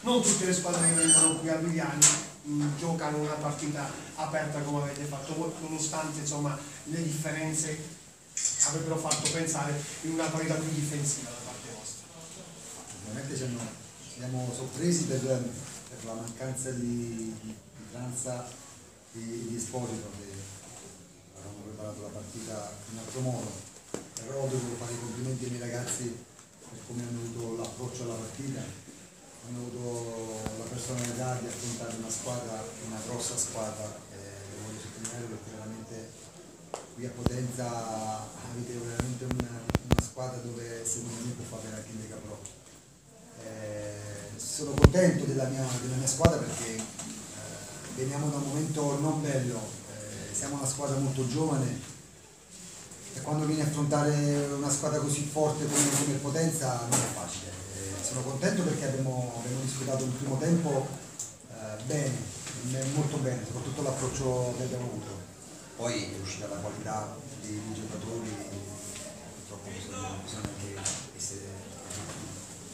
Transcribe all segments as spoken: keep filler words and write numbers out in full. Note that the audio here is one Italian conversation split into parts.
non tutte le squadre che vengono qui a Viviani mh, giocano una partita aperta come avete fatto voi, nonostante insomma le differenze avrebbero fatto pensare in una partita più difensiva da parte vostra. Ovviamente siamo, siamo sorpresi per, per la mancanza di, di Tranza e di Esposito, che avevamo preparato la partita in altro modo, però devo fare i complimenti ai miei ragazzi per come hanno avuto l'approccio alla partita, hanno avuto la personalità di affrontare una squadra, una grossa squadra, e lo voglio sottolineare perché veramente qui a Potenza avete veramente una, una squadra dove secondo me può fare anche in Lega Pro. Eh, sono contento della mia, della mia squadra perché eh, veniamo da un momento non bello, eh, siamo una squadra molto giovane e quando vieni a affrontare una squadra così forte come, come Potenza non è facile. Eh, sono contento perché abbiamo, abbiamo disputato un primo tempo eh, bene, molto bene, soprattutto l'approccio che abbiamo avuto. Poi è uscita la qualità dei, dei giocatori, purtroppo bisogna, bisogna anche essere oggettivi.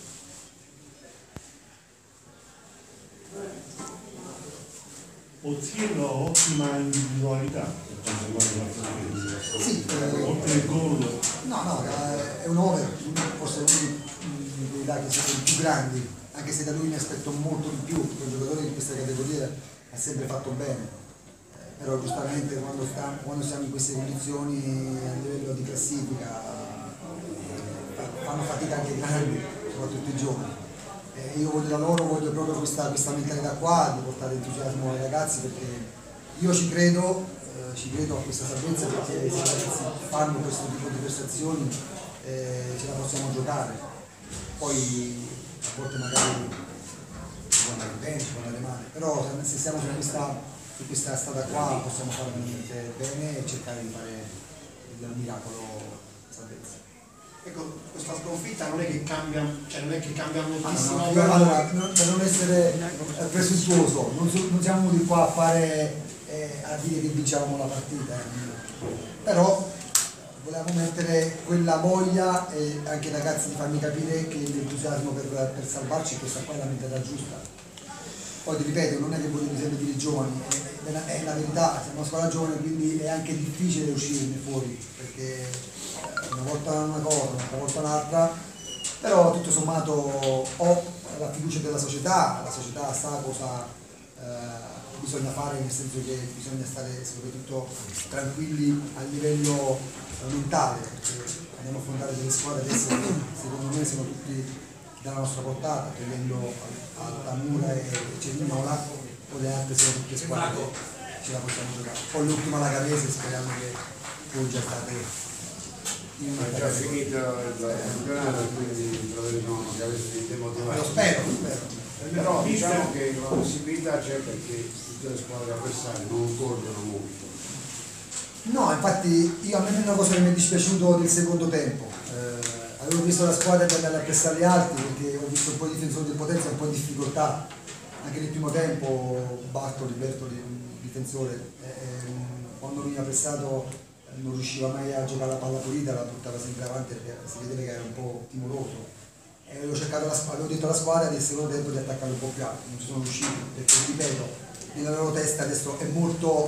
Oziello ottima individualità per quanto riguarda la partita. Sì, eh, oltre il gol. No, no, è un over, forse uno dei dati che sono i più grandi, anche se da lui mi aspetto molto di più, perché un giocatore di questa categoria ha sempre fatto bene. Però giustamente quando, sta, quando siamo in queste condizioni a livello di classifica eh, fanno fatica anche i grandi, soprattutto i giovani. Eh, io voglio da loro, voglio proprio questa, questa mentalità qua, di portare entusiasmo ai ragazzi, perché io ci credo, eh, ci credo a questa salvezza, perché se i ragazzi fanno questo tipo di prestazioni eh, ce la possiamo giocare. Poi a volte magari ci può andare bene, ci può andare male, però se siamo su questa su questa strada qua possiamo fare veramente bene e cercare di fare il miracolo salvezza. Ecco, questa sconfitta non è che cambia, cioè non è che cambia moltissimo. Ah, no, no, allora, non, per non essere presuntuoso, non, so, non siamo venuti qua a fare eh, a dire che vinciamo la partita, eh. Però volevamo mettere quella voglia e anche ai ragazzi di farmi capire che l'entusiasmo per, per salvarci, questa qua è la mentalità giusta. Poi ti ripeto, non è che volevo sempre dire i giovani, è, è, è la verità, siamo una squadra giovane, quindi è anche difficile uscirne fuori, perché una volta una cosa, una volta un'altra, però tutto sommato ho la fiducia della società, la società sa cosa eh, bisogna fare, nel senso che bisogna stare soprattutto tranquilli a livello mentale, perché andiamo a affrontare delle squadre adesso che secondo me sono tutti dalla nostra portata, togliendo Altamura e Cerignola, o le altre sono tutte squadre che ce la possiamo giocare. Poi l'ultima la Gavese, speriamo che poi già state in una è già finito il campionato, quindi troveremo Gavese demotivati. Lo spero, lo spero. Però diciamo che la possibilità c'è perché tutte le squadre avversarie non corrono molto. No, infatti io a me è una cosa che mi è dispiaciuto del secondo tempo. Eh, avevo visto la squadra che andava a pressare alti, perché ho visto un po' di difensori del Potenza un po' in difficoltà. Anche nel primo tempo Bartoli, Bertoli, un difensore, ehm, quando veniva pressato non riusciva mai a giocare la palla pulita, la buttava sempre avanti perché si vedeva che era un po' timoroso. E avevo, cercato la, avevo detto alla squadra nel secondo tempo di attaccare un po' più alto, non ci sono riusciti, perché ripeto, nella loro testa adesso è molto,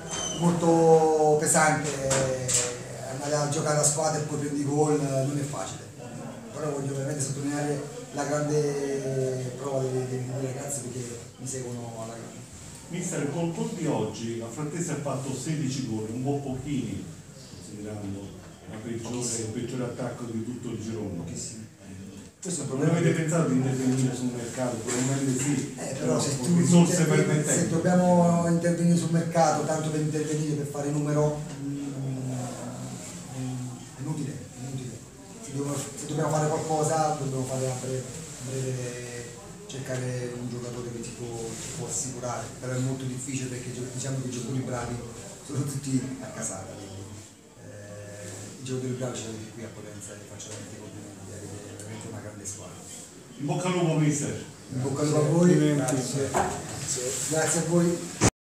molto pesante andare a giocare a squadra e poi prendi gol, non è facile. Però voglio veramente sottolineare la grande prova dei, dei, dei ragazzi perché mi seguono alla grande. Mister, col gol di oggi la Frattesi ha fatto sedici gol, un po' pochini, considerando la peggiore, il peggiore attacco di tutto il girone. Pochissimi. Questo è un Non problema. avete pensato di intervenire sul mercato? Probabilmente sì. Eh, però se, tu, risorse se, se dobbiamo intervenire sul mercato tanto per intervenire per fare numero, mm, è inutile, è inutile. Se dobbiamo, se dobbiamo fare qualcosa dobbiamo fare a breve, a breve cercare un giocatore che ci può, ci può assicurare, però è molto difficile perché diciamo che i giocatori bravi sono tutti a casata, quindi eh, i giocatori bravi ce li avete qui a Potenza e faccio veramente complimenti, avete veramente una grande squadra. In bocca al lupo, mister. In bocca al lupo a voi, grazie. Grazie a voi.